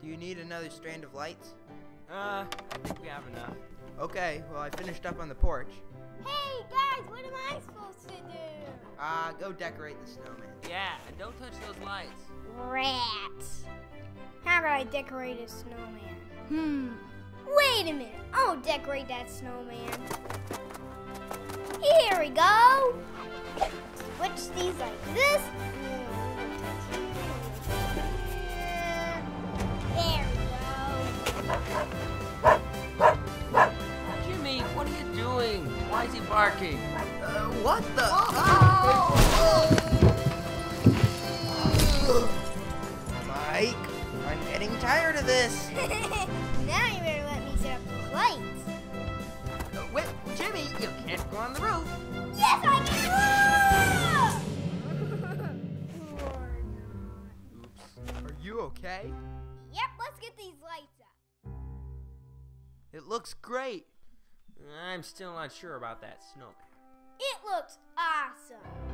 Do you need another strand of lights? I think we have enough. Okay, well I finished up on the porch. Hey guys, what am I supposed to do? Go decorate the snowman. Yeah, and don't touch those lights. Rats. How do I decorate a snowman? Wait a minute. I'll decorate that snowman. Here we go. Switch these like this. There we go. Jimmy, what are you doing? Why is he barking? What the? Mike, I'm getting tired of this. Now you better let me set up the lights. Wait, Jimmy, you can't go on the roof. Yes, I can! Oops. Are you okay? Yep, let's get these lights up. It looks great. I'm still not sure about that snowman. It looks awesome.